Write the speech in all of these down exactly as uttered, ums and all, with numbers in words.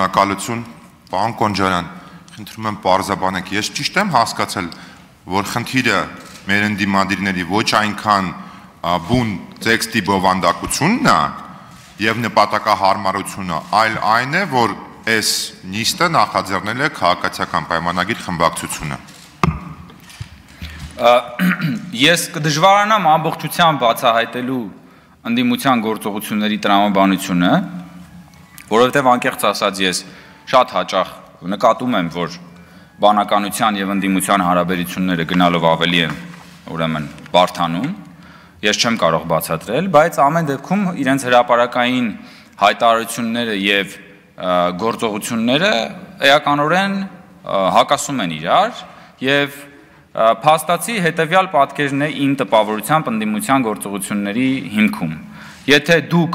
Շնորհակալություն, պարոն Կոնջարյան, խնդրում եմ պարզաբանեք, ես ճիշտ եմ հասկացել, որ խնդիրը մեր ընդդիմադիրների ոչ այնքան բուն տեքստի բովանդակությունն է եւ նպատակահարմարությունը, այլ այն է, որ այս նիստը նախաձեռնել է քաղաքացիական պայմանագիր խմբակցությունը։ Ես կդժվարանամ ամբողջությամբ բացահայտելու ընդդիմության գործողությունների տրամաբանությունը, որովհետև անկեղծ ասած ես շատ հաճախ նկատում եմ, որ բանականության եւ ընդդիմության հարաբերությունները գնալով ավելի են ուրեմն բարթանում, ես չեմ կարող բացատրել, բայց ամեն դեպքում իրենց հրապարակային հայտարարությունները եւ գործողությունները էականորեն հակասում են իրար եւ փաստացի հետեւյալ պատկերն է իմ տպավորությամբ ընդդիմության գործողությունների հիմքում։ Եթե դուք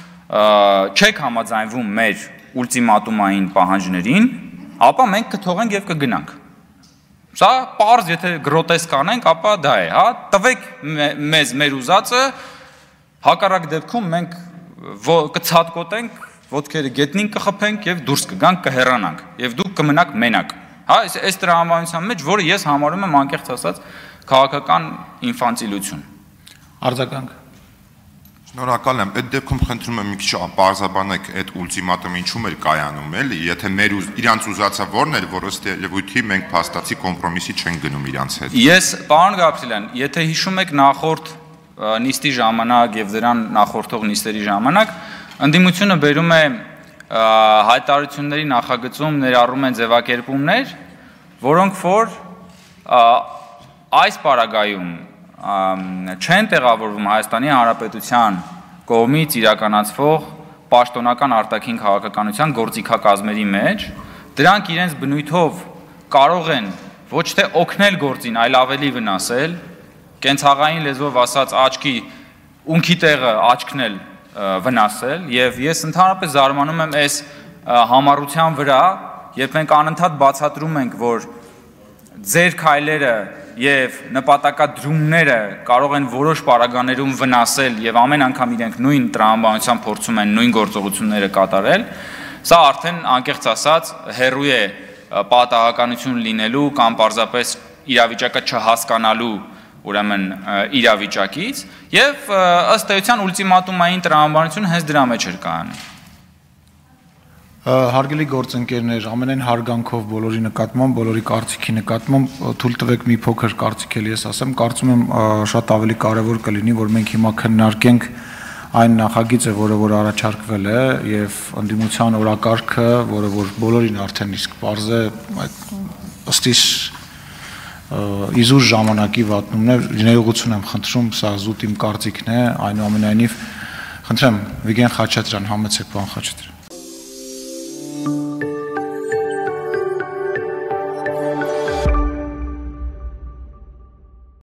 չեք համաձայնվում մեր ուլտիմատումային պահանջներին, ապա մենք կթողենք եւ կգնանք։ Սա պարզ, եթե գրոտեսկ անենք, ապա դա է, հա, տվեք մեզ մեր ուզածը, հակառակ դեպքում մենք կցածկոտենք, ոտքերը գետնին կխփենք եւ դուրս կգանք, կհեռանանք եւ դուք կմնաք մենակ։ Հա, այս տրամաբանության մեջ, որը ես համարում եմ անկեղծ ասած քաղաքական ինֆանտիլություն։ Արձագանք։ Շնորհակալ եմ, այդ դեպքում խնդրում եմ մի քիչ պարզաբանեք այդ ուլտիմատումը ինչու մեր կայանում էլի, եթե մեր իրանց ուզածը որն էր, որ ըստ երևույթի մենք փաստացի կոմպրոմիսի չենք գնում իրանց հետ։ Ես, պարոն Գաբրիելյան, եթե հիշում եք նախորդ նիստի ժամանակ եւ դրան նախորդող նիստերի ժամանակ, ընդդիմությունը բերում է հայտարարությունների նախագծում ներառում են ձևակերպումներ, որոնք որ այս պարագայում չեն տեղավորվում Հայաստանի Հանրապետության կողմից իրականացվող պաշտոնական արտաքին քաղաքականության գործիքակազմերի մեջ, դրանք իրենց բնույթով կարող են ոչ թե օգնել գործին, այլ ավելի վնասել, կենցաղային լեզվով ասած աչքի ունքի տեղը աչքն էլ վնասել եւ ես ընդհանրապես զարմանում եմ այս համառության վրա, երբ մենք անընդհատ բացատրում ենք, որ ձեր քայլերը եւ նպատակադրումները կարող են որոշ պարագաներում վնասել եւ ամեն անգամ իրենք նույն տրամաբանությամբ փորձում են նույն գործողությունները կատարել, սա արդեն անկեղծ ասած հերույ է պատահականություն լինելու կամ պարզապես իրավիճակը չհասկանալու ուրեմն իրավիճակից եւ ըստ էության ուլտիմատումային տրամաբանությունը հենց դրա մեջ էր կայանում։ Հարգելի գործընկերներ, ամենայն հարգանքով բոլորի նկատմամբ, բոլորի կարծիքի նկատմամբ թույլ տվեք մի փոքր կարծիք էլ ես ասեմ, կարծում եմ շատ ավելի կարևոր կլինի, որ մենք հիմա քննարկենք այն նախագիծը, որը որ առաջարկվել է եւ ընդդիմության օրակարգը, որը որ բոլորին արդեն իսկ պարզ է, ըստիս իզուր ժամանակի վատնումն է, ներողություն եմ խնդրում, սա զուտ իմ կարծիքն է, այնուամենայնիվ խնդրեմ Վիգեն Խաչատրյան, համեցեք պարոն Խաչատրյան։